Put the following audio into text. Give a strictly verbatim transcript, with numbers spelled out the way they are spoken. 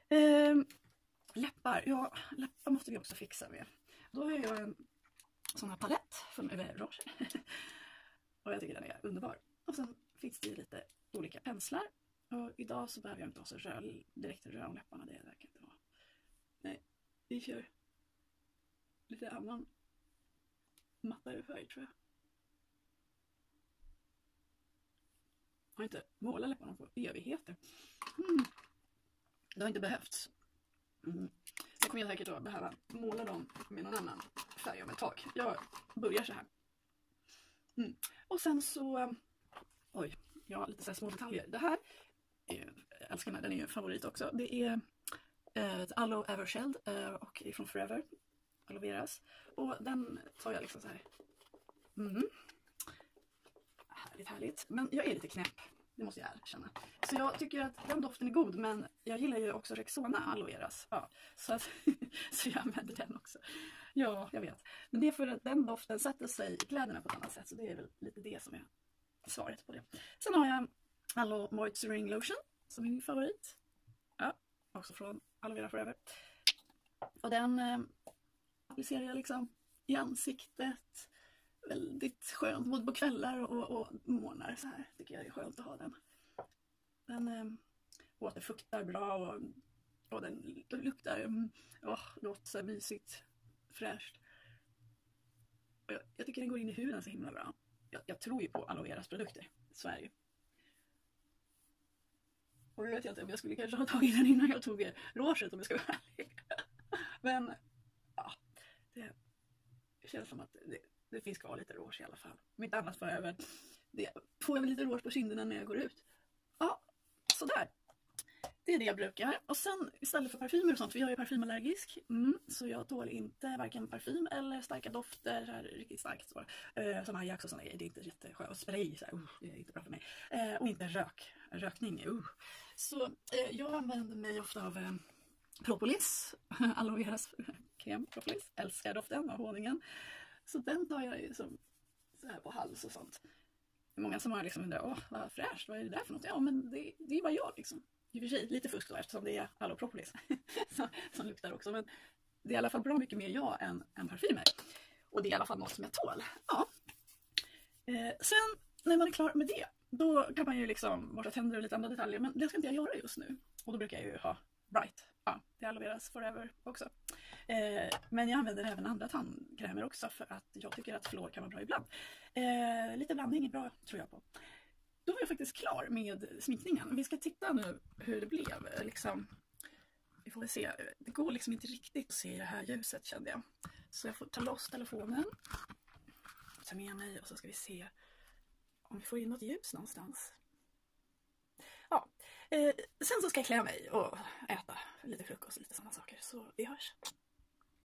Eh, läppar, ja, läppar måste vi också fixa med. Då har jag en sån här palett från Uwe Roche. Och jag tycker den är underbar. Och sen finns det lite olika penslar. Och idag så behöver jag inte ha så röd, direkt röd om läpparna. Det verkar inte vara. Nej, vi kör lite annan mattare färg tror jag. Jag har inte målat läpparna på evigheter. Mm. Det har inte behövts. Mm. Sen kommer jag säkert att behöva måla dem med någon annan färg om ett tag. Jag börjar så här. Mm. Och sen så... Oj, jag har lite så här små detaljer. Det här, är, jag älskar den här, den är ju en favorit också. Det är ett Aloe Evershed och från Forever. Aloe Veras. Och den tar jag liksom så här. Mm. Härligt, härligt. Men jag är lite knäpp. Det måste jag erkänna. Så jag tycker att den doften är god. Men jag gillar ju också Rexona Aloe Veras. Ja, så, att, så jag använder den också. Ja, jag vet. Men det är för att den doften sätter sig i kläderna på ett annat sätt. Så det är väl lite det som är svaret på det. Sen har jag Aloe Moisturizing Lotion. Som är min favorit. Ja, också från Aloe Vera Forever. Och den eh, applicerar jag liksom i ansiktet. Väldigt skönt både på kvällar och, och morgnar så här. Tycker jag det är skönt att ha den. Den eh, återfuktar bra och, och den luktar åh, gott, så här mysigt, fräscht. Och jag, jag tycker den går in i huden så himla bra. Jag, jag tror ju på Aloe Veras produkter i Sverige. Och jag vet inte om jag skulle kanske ha tagit den innan jag tog råset om jag ska vara ärlig. Men ja, det känns som att det, det finns kvar lite rås i alla fall. Om inte annat får jag väl, det, får jag väl lite rås på kinderna när jag går ut. Ja, sådär. Det är det jag brukar. Och sen istället för parfymer och sånt, för jag är parfymallergisk. Mm, så jag tål inte varken parfym eller starka dofter. Så här, riktigt starkt. Så. Uh, som Ajax och sånt. Det är inte jätteskönt. Och spray, så här, uh, det är inte bra för mig. Uh, och inte rök. Rökning. Uh. Så uh, jag använder mig ofta av uh, propolis. Aloe Veras kräm propolis. Älskar doften av honungen. Så den tar jag ju som så här på hals och sånt. Det är många som har liksom undrar, åh vad fräscht, vad är det där för något? Ja men det, det är vad jag liksom. I och för sig lite fusk då eftersom det är Aloe propolis som, som luktar också. Men det är i alla fall bra mycket mer jag än, än parfymer. Och det är i alla fall något som jag tål. Ja. Eh, sen när man är klar med det, då kan man ju liksom borsta tänder och lite andra detaljer. Men det ska inte jag göra just nu. Och då brukar jag ju ha Bright. Ja, det är Aloe Veras Forever också. Eh, men jag använder även andra tandkrämer också för att jag tycker att fluor kan vara bra ibland. Eh, lite blandning är bra tror jag på. Då var jag faktiskt klar med sminkningen. Vi ska titta nu hur det blev. Liksom. Vi får se. Det går liksom inte riktigt att se det här ljuset kände jag. Så jag får ta loss telefonen. Ta med mig och så ska vi se om vi får in något ljus någonstans. Ja, eh, sen så ska jag klä mig och äta lite frukost och lite sådana saker. Så vi hörs.